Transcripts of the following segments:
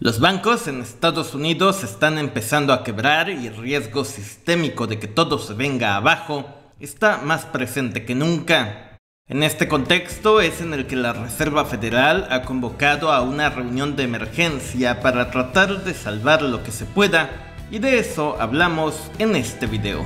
Los bancos en Estados Unidos están empezando a quebrar y el riesgo sistémico de que todo se venga abajo está más presente que nunca. En este contexto es en el que la Reserva Federal ha convocado a una reunión de emergencia para tratar de salvar lo que se pueda, y de eso hablamos en este video.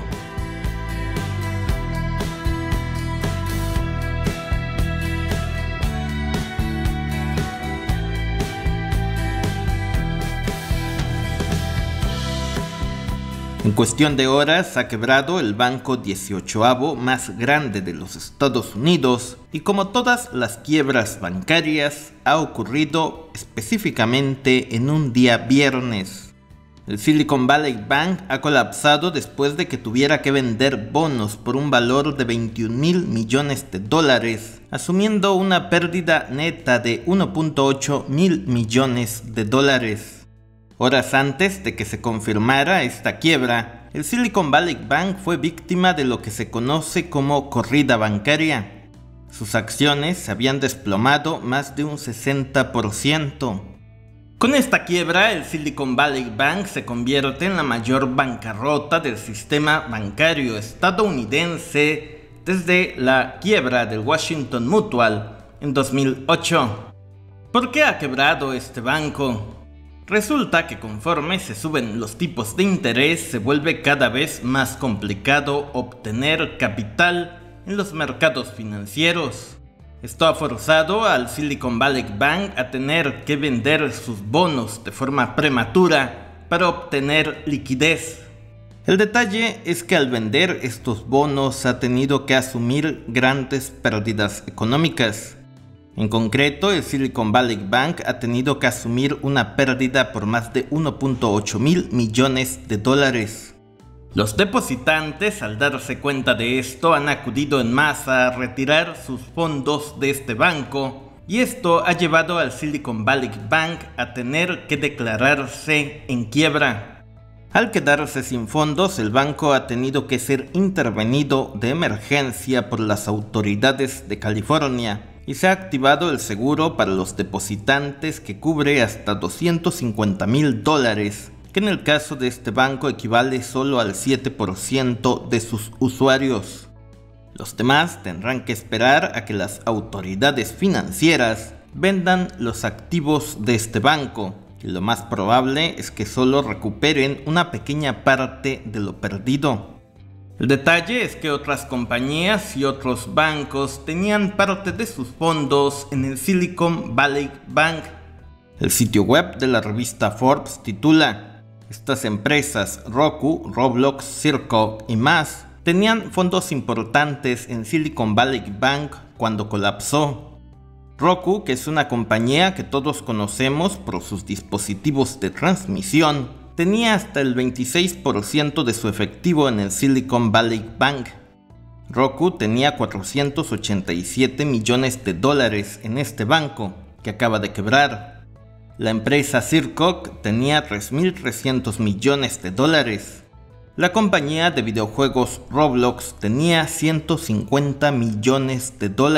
En cuestión de horas ha quebrado el banco 18avo más grande de los Estados Unidos, y como todas las quiebras bancarias ha ocurrido específicamente en un día viernes. El Silicon Valley Bank ha colapsado después de que tuviera que vender bonos por un valor de $21,000 millones, asumiendo una pérdida neta de $1.8 mil millones. Horas antes de que se confirmara esta quiebra, el Silicon Valley Bank fue víctima de lo que se conoce como corrida bancaria. Sus acciones se habían desplomado más de un 60%. Con esta quiebra, el Silicon Valley Bank se convierte en la mayor bancarrota del sistema bancario estadounidense desde la quiebra del Washington Mutual en 2008. ¿Por qué ha quebrado este banco? Resulta que conforme se suben los tipos de interés, se vuelve cada vez más complicado obtener capital en los mercados financieros. Esto ha forzado al Silicon Valley Bank a tener que vender sus bonos de forma prematura para obtener liquidez. El detalle es que al vender estos bonos ha tenido que asumir grandes pérdidas económicas. En concreto, el Silicon Valley Bank ha tenido que asumir una pérdida por más de $1.8 mil millones. Los depositantes, al darse cuenta de esto, han acudido en masa a retirar sus fondos de este banco, y esto ha llevado al Silicon Valley Bank a tener que declararse en quiebra. Al quedarse sin fondos, el banco ha tenido que ser intervenido de emergencia por las autoridades de California, y se ha activado el seguro para los depositantes que cubre hasta $250,000, que en el caso de este banco equivale solo al 7% de sus usuarios. Los demás tendrán que esperar a que las autoridades financieras vendan los activos de este banco, y lo más probable es que solo recuperen una pequeña parte de lo perdido. El detalle es que otras compañías y otros bancos tenían parte de sus fondos en el Silicon Valley Bank. El sitio web de la revista Forbes titula: estas empresas, Roku, Roblox, Circle y más, tenían fondos importantes en Silicon Valley Bank cuando colapsó. Roku, que es una compañía que todos conocemos por sus dispositivos de transmisión, tenía hasta el 26% de su efectivo en el Silicon Valley Bank. Roku tenía $487 millones en este banco, que acaba de quebrar. La empresa Circle tenía $3.300 millones. La compañía de videojuegos Roblox tenía $150 millones,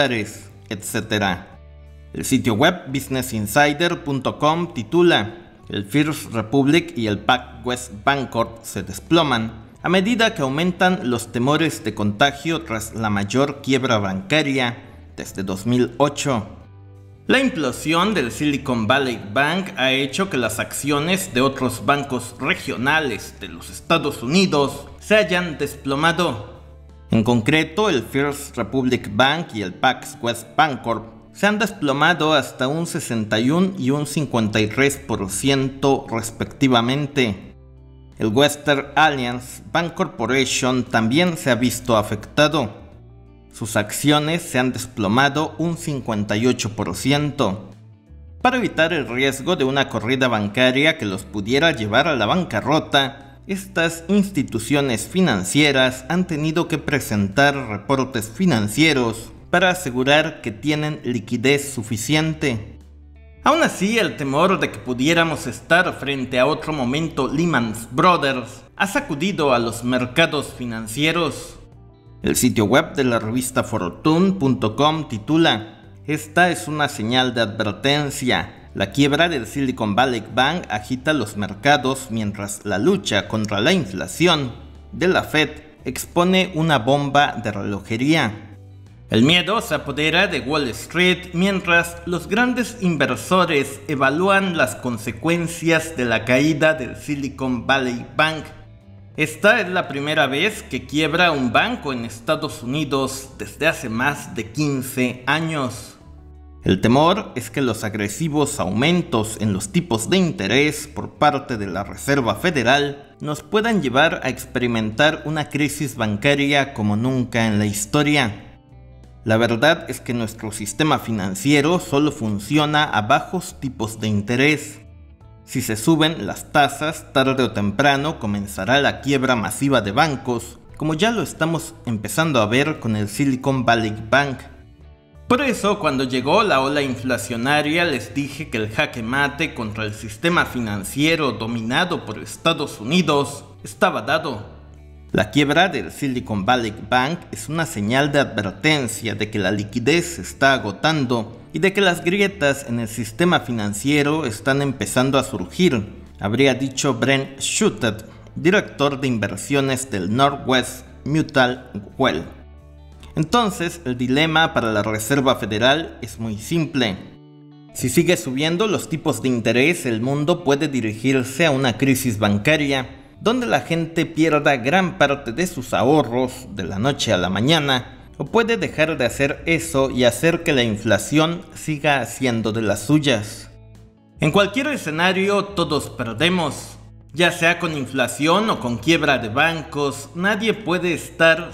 etc. El sitio web businessinsider.com titula: el First Republic y el PacWest Bancorp se desploman a medida que aumentan los temores de contagio tras la mayor quiebra bancaria desde 2008. La implosión del Silicon Valley Bank ha hecho que las acciones de otros bancos regionales de los Estados Unidos se hayan desplomado. En concreto, el First Republic Bank y el PacWest Bancorp se han desplomado hasta un 61 y un 53% respectivamente. El Western Alliance Bank Corporation también se ha visto afectado. Sus acciones se han desplomado un 58%. Para evitar el riesgo de una corrida bancaria que los pudiera llevar a la bancarrota, estas instituciones financieras han tenido que presentar reportes financieros para asegurar que tienen liquidez suficiente. Aún así, el temor de que pudiéramos estar frente a otro momento Lehman Brothers ha sacudido a los mercados financieros. El sitio web de la revista Fortune.com titula: esta es una señal de advertencia. La quiebra del Silicon Valley Bank agita los mercados mientras la lucha contra la inflación de la Fed expone una bomba de relojería. El miedo se apodera de Wall Street mientras los grandes inversores evalúan las consecuencias de la caída del Silicon Valley Bank. Esta es la primera vez que quiebra un banco en Estados Unidos desde hace más de 15 años. El temor es que los agresivos aumentos en los tipos de interés por parte de la Reserva Federal nos puedan llevar a experimentar una crisis bancaria como nunca en la historia. La verdad es que nuestro sistema financiero solo funciona a bajos tipos de interés. Si se suben las tasas, tarde o temprano comenzará la quiebra masiva de bancos, como ya lo estamos empezando a ver con el Silicon Valley Bank. Por eso, cuando llegó la ola inflacionaria, les dije que el jaque mate contra el sistema financiero dominado por Estados Unidos estaba dado. La quiebra del Silicon Valley Bank es una señal de advertencia de que la liquidez se está agotando y de que las grietas en el sistema financiero están empezando a surgir, habría dicho Brent Schuttet, director de inversiones del Northwest Mutual Wealth. Entonces, el dilema para la Reserva Federal es muy simple. Si sigue subiendo los tipos de interés, el mundo puede dirigirse a una crisis bancaria, donde la gente pierda gran parte de sus ahorros de la noche a la mañana, o puede dejar de hacer eso y hacer que la inflación siga haciendo de las suyas. En cualquier escenario, todos perdemos. Ya sea con inflación o con quiebra de bancos, nadie puede estar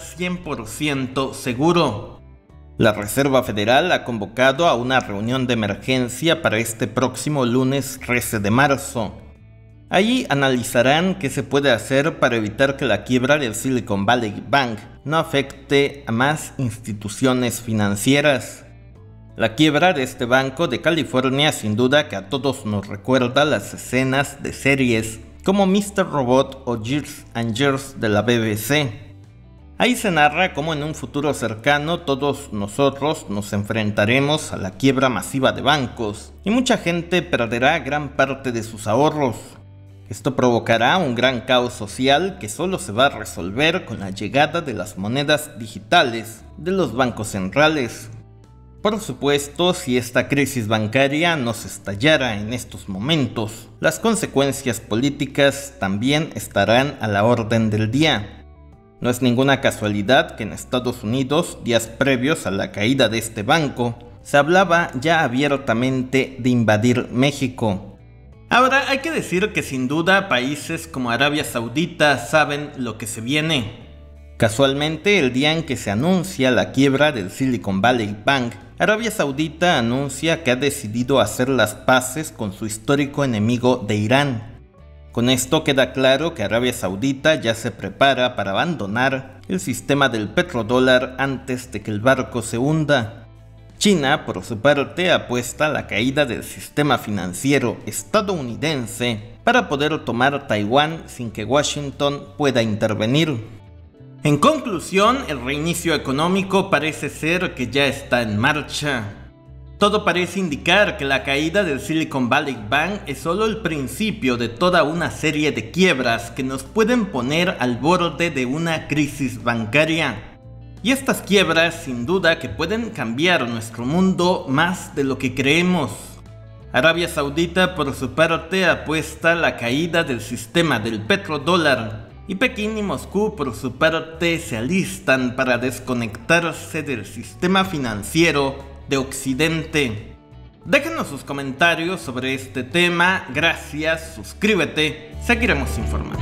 100% seguro. La Reserva Federal ha convocado a una reunión de emergencia para este próximo lunes 13 de marzo. Allí analizarán qué se puede hacer para evitar que la quiebra del Silicon Valley Bank no afecte a más instituciones financieras. La quiebra de este banco de California sin duda que a todos nos recuerda las escenas de series como Mr. Robot o Years and Years de la BBC. Ahí se narra cómo en un futuro cercano todos nosotros nos enfrentaremos a la quiebra masiva de bancos y mucha gente perderá gran parte de sus ahorros. Esto provocará un gran caos social que solo se va a resolver con la llegada de las monedas digitales de los bancos centrales. Por supuesto, si esta crisis bancaria no se estallara en estos momentos, las consecuencias políticas también estarán a la orden del día. No es ninguna casualidad que en Estados Unidos, días previos a la caída de este banco, se hablaba ya abiertamente de invadir México. Ahora hay que decir que sin duda países como Arabia Saudita saben lo que se viene. Casualmente, el día en que se anuncia la quiebra del Silicon Valley Bank, Arabia Saudita anuncia que ha decidido hacer las paces con su histórico enemigo de Irán. Con esto queda claro que Arabia Saudita ya se prepara para abandonar el sistema del petrodólar antes de que el barco se hunda. China, por su parte, apuesta a la caída del sistema financiero estadounidense para poder tomar Taiwán sin que Washington pueda intervenir. En conclusión, el reinicio económico parece ser que ya está en marcha. Todo parece indicar que la caída del Silicon Valley Bank es solo el principio de toda una serie de quiebras que nos pueden poner al borde de una crisis bancaria. Y estas quiebras sin duda que pueden cambiar nuestro mundo más de lo que creemos. Arabia Saudita por su parte apuesta a la caída del sistema del petrodólar. Y Pekín y Moscú por su parte se alistan para desconectarse del sistema financiero de Occidente. Déjenos sus comentarios sobre este tema, gracias, suscríbete, seguiremos informando.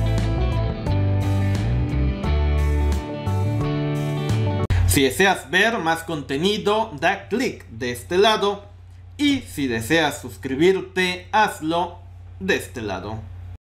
Si deseas ver más contenido, da clic de este lado y si deseas suscribirte, hazlo de este lado.